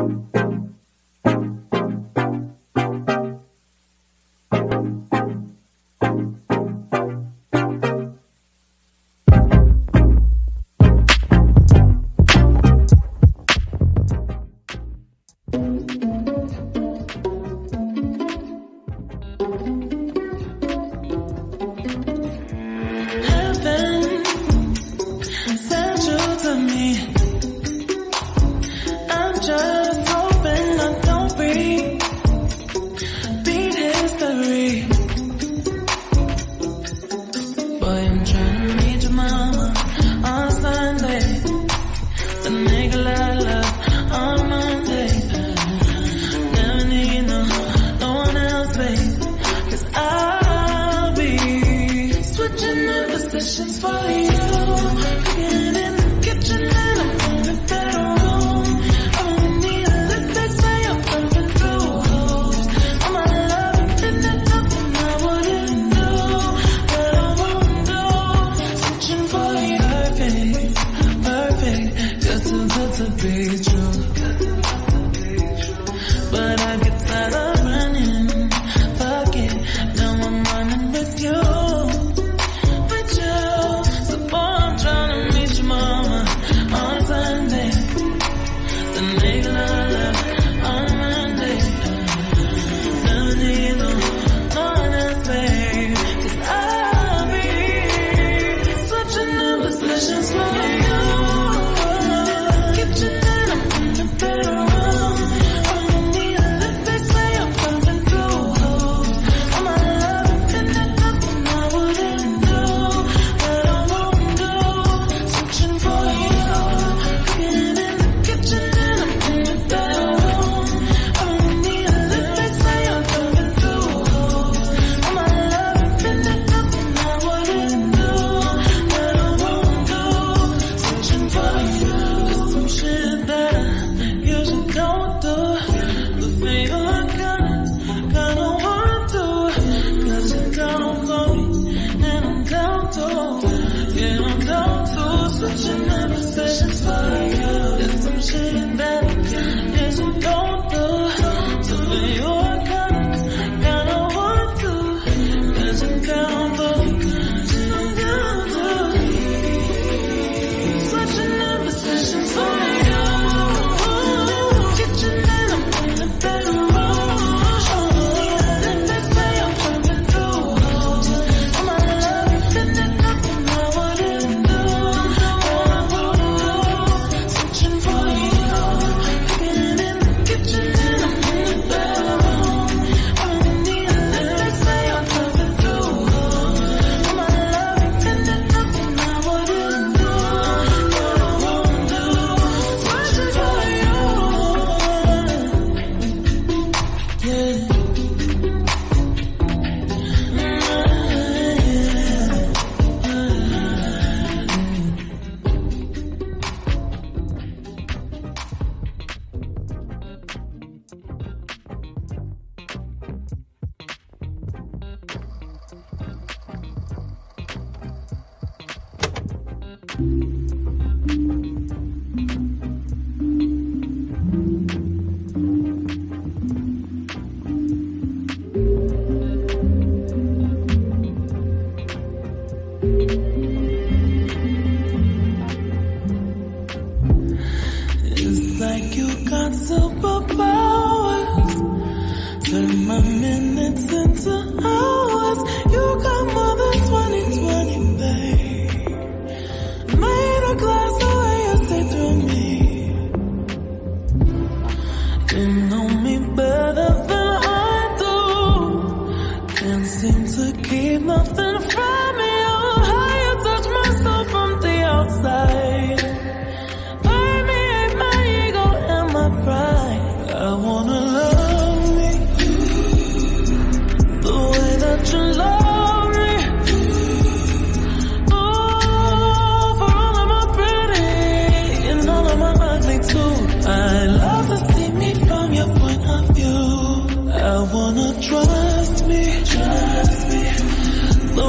wanna trust me, the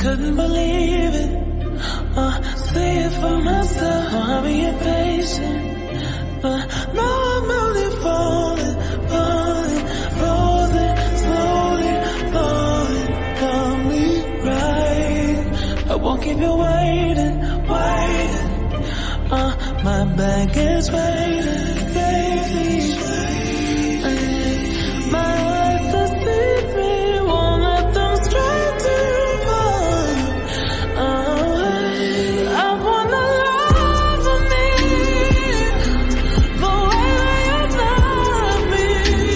couldn't believe it. See it for myself. I'll be impatient, but now I'm only falling, falling, falling, slowly falling. Got me right. I won't keep you waiting, waiting. My bag is waiting, baby. My eyes deceive me, won't let them stray too far. I wanna love me the way you love me.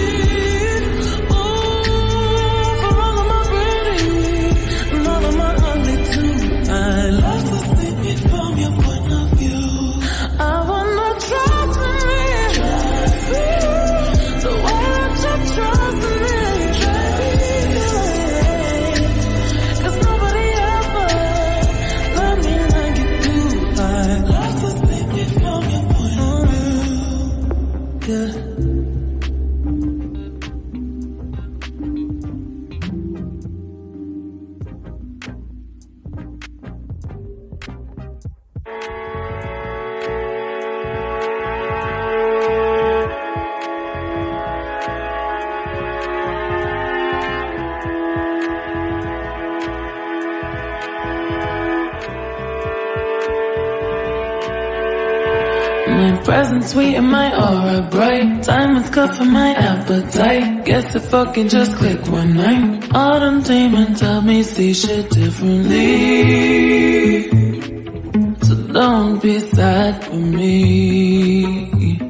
Ooh, for all of my pretty and all of my ugly too. I love to see it from your point of view. I wanna trust me, the way that you trust me. Cause nobody ever loved me like you do. I love to see it from your point of view. Yeah. My presence sweet and my aura bright. Diamonds cut for my appetite. Guess if fucking just click one night. All them demons help me see shit differently. So don't be sad for me.